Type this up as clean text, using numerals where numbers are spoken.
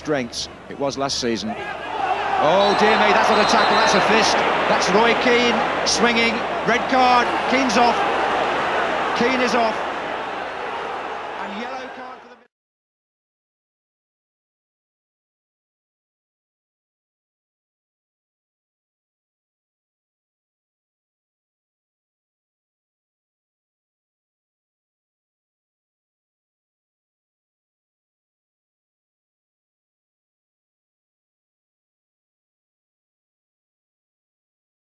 strengths. It was last season. Oh dear me, that's not a tackle, that's a fist. That's Roy Keane swinging. Red card. Keane's off. Keane is off.